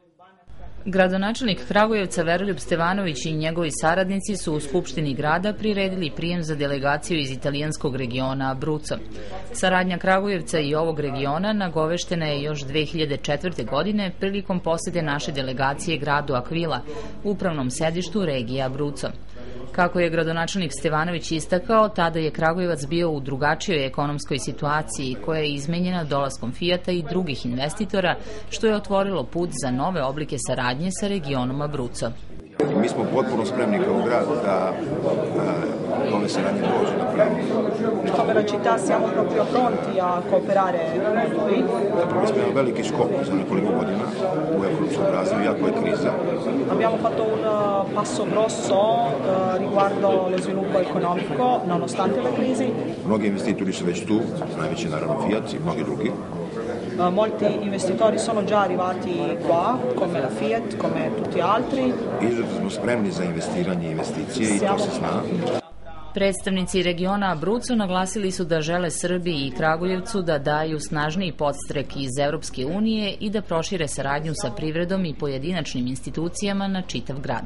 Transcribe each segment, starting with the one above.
Gradonačelnik Kragujevca Veroljub Stevanović i njegovi saradnici su u Skupštini grada priredili prijem za delegaciju iz italijanskog regiona Abruzzo. Saradnja Kragujevca i ovog regiona nagoveštena je još 2004. godine prilikom posete naše delegacije gradu Aquila, upravnom sedištu regije Abruzzo. Kako je gradonačelnik Stevanović istakao, tada je Kragujevac bio u drugačijoj ekonomskoj situaciji koja je izmenjena dolaskom Fijata i drugih investitora, što je otvorilo put za nove oblike saradnje sa regionom Abruzzo. Mi smo potpuno spremni kao grad da nove saradnje dođe na pravo. Come la città siamo proprio pronti a cooperare con voi. Napravili smo jedan veliki skok za nekoliko godina u ekonomskom razvoju, jako je kriza. Abbiamo fatto un passo grosso riguardo lo sviluppo economico nonostante la crisi. Mnogi investitori su već tu, najveći naravno Fiat i mnogi drugi. Molti investitori sono già arrivati qua, come la Fiat, come tutti altri. Izuzetno smo spremni za investiranje i investicije i to se zna. Predstavnici regiona Abruzzo naglasili su da žele Srbiji i Kragujevcu da daju snažniji podstrek iz Evropske unije i da prošire saradnju sa privredom i pojedinačnim institucijama na čitav grad.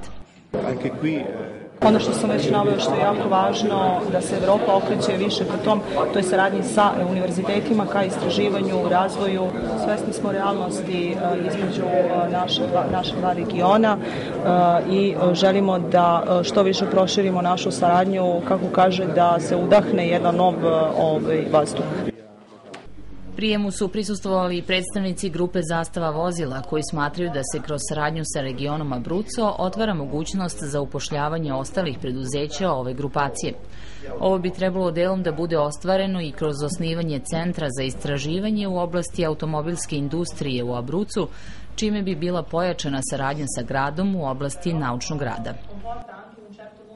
Ono što sam već naveo što je jako važno, da se Evropa okreće više ka toj saradnji sa univerzitetima, ka istraživanju, razvoju. Svesni smo realnosti između naša dva regiona i želimo da što više proširimo našu saradnju, kako kaže, da se udahne jedan nov vazduh. Prijemu su prisustvovali i predstavnici grupe Zastava vozila koji smatraju da se kroz saradnju sa regionom Abruzzo otvara mogućnost za upošljavanje ostalih preduzeća ove grupacije. Ovo bi trebalo delom da bude ostvareno i kroz osnivanje centra za istraživanje u oblasti automobilske industrije u Abruzzu, čime bi bila pojačana saradnja sa gradom u oblasti naučnog rada.